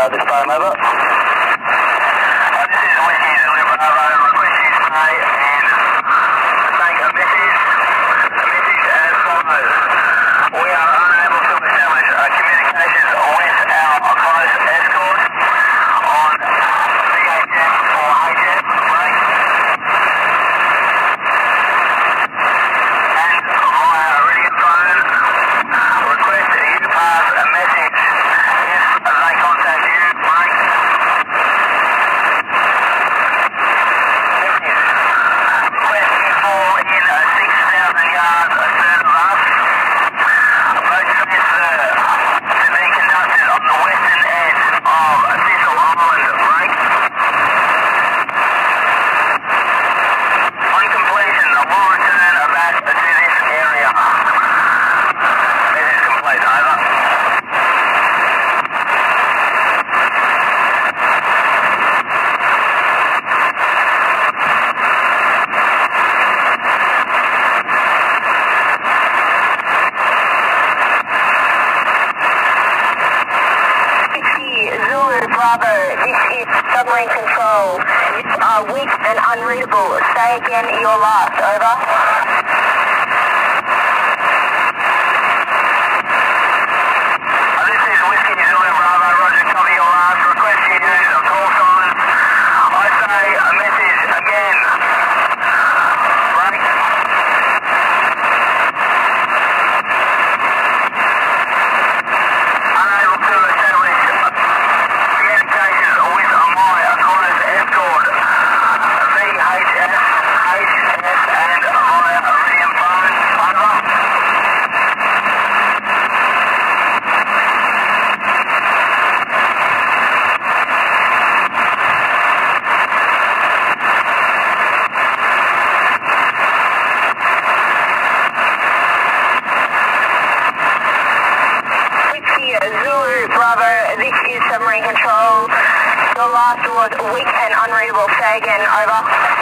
this time, over. This is Whiskey Zulu Bravo, request you stay and take a message as follows. We are unable to establish communications with our close escort on VHF or HF, break. And via radio phone, request you pass a message if they contact you, break. Request you fall in 6,000 yards astern of us. Boat transfer to be conducted on the western edge of Thistle Island, break. On completion, we'll return back to this area. This is complete, over. Zulu Bravo, this is Submarine Control. You are weak and unreadable. Say again your last, over. This is Whiskey Zulu Bravo, roger, copy your last. Request you use a call sign. I say a message again. Break. Unable to establish communications with my close escort, VHF, HF and via Iridium phone, over. Whiskey Zulu Bravo, this is Submarine Control. Your last was weak and unreadable. Say again, over.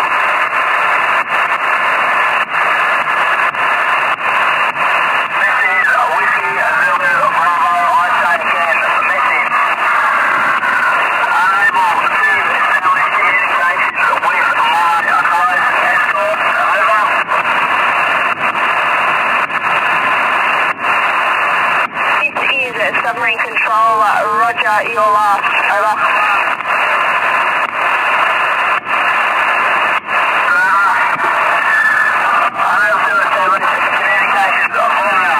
This is Whiskey Zulu Bravo, I say again, message. Unable to establish communications with my close escort, over. This is Submarine Control, roger, your last, over. Unable to establish communications via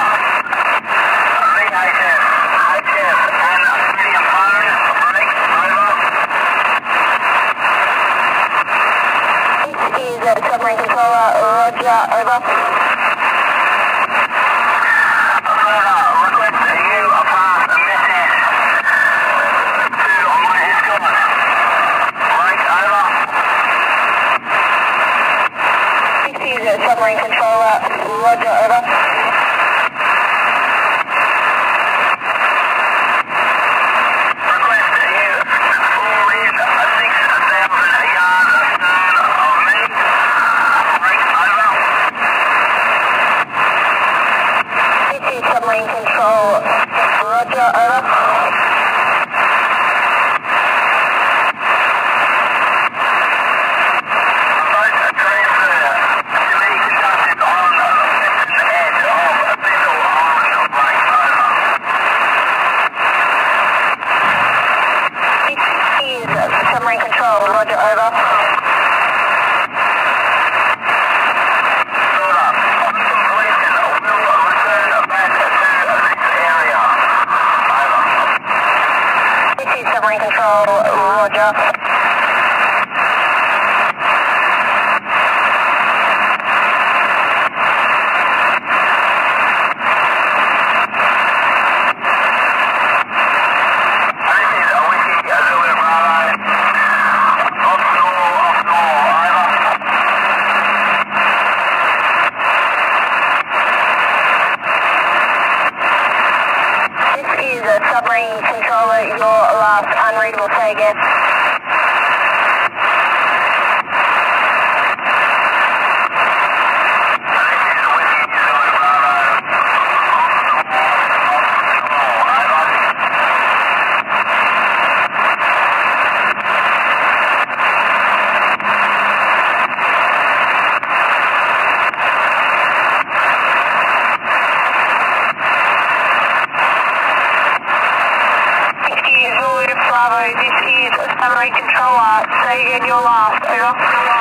VHF, HF and Iridium phone, break, over. This is Submarine Controller, roger, over. Request you pass a message to my escort. Break, over. This is Submarine Controller, roger, over. Request you fall in 6,000 yards astern of me. Break, over. This is Submarine Control, roger, over. Boat transfer to be conducted on the western edge of Thistle Island, break, over. This is Submarine Control, roger, over. On completion, we'll return back to this area. Over. This is Submarine Control, roger. This is Whiskey Zulu Bravo. Offshore, over. This is Submarine Controller, your last unreadable, say again. This is Whiskey Zulu Bravo. Offshore, over. Bravo, this is Submarine Control. Say again your last, over.